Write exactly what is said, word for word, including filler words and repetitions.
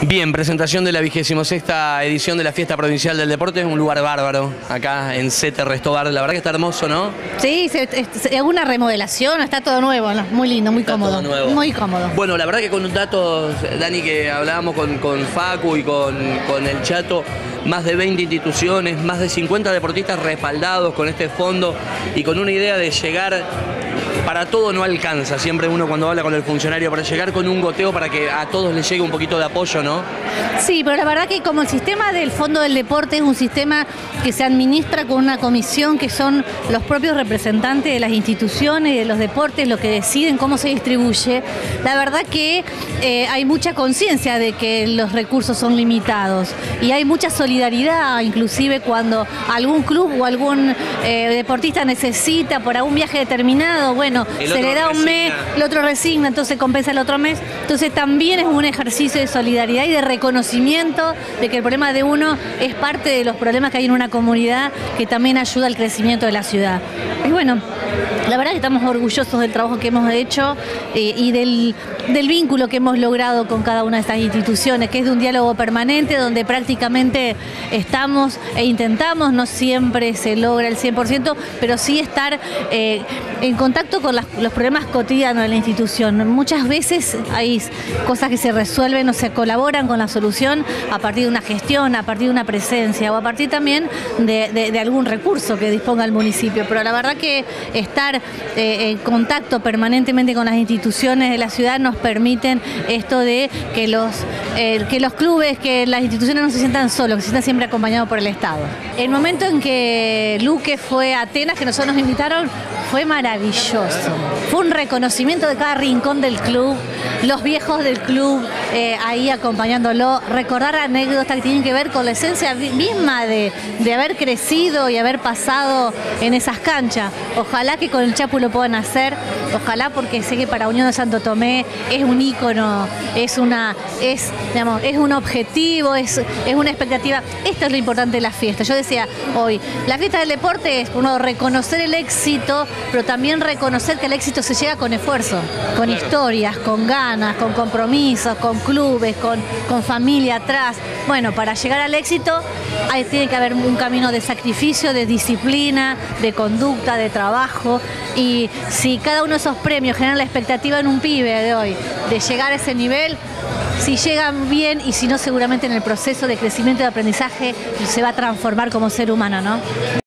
Bien, presentación de la vigésima sexta edición de la Fiesta Provincial del Deporte. Es un lugar bárbaro, acá en Sete Restobar. La verdad que está hermoso, ¿no? Sí, es una remodelación, está todo nuevo, ¿no? Muy lindo, muy está cómodo. Todo nuevo. Muy cómodo. Bueno, la verdad que con datos, Dani, que hablábamos con, con Facu y con, con el Chato, más de veinte instituciones, más de cincuenta deportistas respaldados con este fondo y con una idea de llegar. Para todo no alcanza, siempre uno cuando habla con el funcionario, para llegar con un goteo para que a todos les llegue un poquito de apoyo, ¿no? Sí, pero la verdad que como el sistema del Fondo del Deporte es un sistema que se administra con una comisión que son los propios representantes de las instituciones y de los deportes los que deciden cómo se distribuye, la verdad que eh, hay mucha conciencia de que los recursos son limitados y hay mucha solidaridad, inclusive cuando algún club o algún eh, deportista necesita por algún viaje determinado, bueno, el se le da un mes, el otro resigna, entonces compensa el otro mes. Entonces también es un ejercicio de solidaridad y de reconocimiento de que el problema de uno es parte de los problemas que hay en una comunidad que también ayuda al crecimiento de la ciudad. Y bueno, la verdad que estamos orgullosos del trabajo que hemos hecho eh, y del, del vínculo que hemos logrado con cada una de estas instituciones, que es de un diálogo permanente donde prácticamente estamos e intentamos, no siempre se logra el cien por ciento, pero sí estar eh, en contacto con las, los problemas cotidianos de la institución. Muchas veces hay cosas que se resuelven o se colaboran con la solución a partir de una gestión, a partir de una presencia o a partir también de, de, de algún recurso que disponga el municipio, pero la verdad que estar eh, en contacto permanentemente con las instituciones de la ciudad nos permiten esto de que los, eh, que los clubes, que las instituciones no se sientan solos, que se sientan siempre acompañados por el Estado. El momento en que Luque fue a Atenas, que nosotros nos invitaron, fue maravilloso. Fue un reconocimiento de cada rincón del club, los viejos del club eh, ahí acompañándolo, recordar anécdotas que tienen que ver con la esencia misma de, de haber crecido y haber pasado en esas canchas. Ojalá que con el Chapu lo puedan hacer, ojalá, porque sé que para Unión de Santo Tomé es un ícono, es, una, es, digamos, es un objetivo, es, es una expectativa. Esto es lo importante de la fiesta. Yo decía hoy, la fiesta del deporte es, uno, reconocer el éxito, pero también reconocer que el éxito se llega con esfuerzo, con historias, con ganas, con compromisos, con clubes, con, con familia atrás. Bueno, para llegar al éxito hay, tiene que haber un camino de sacrificio, de disciplina, de conducta, de trabajo, y si cada uno de esos premios genera la expectativa en un pibe de hoy de llegar a ese nivel, si llegan bien y si no, seguramente en el proceso de crecimiento y de aprendizaje se va a transformar como ser humano, ¿no?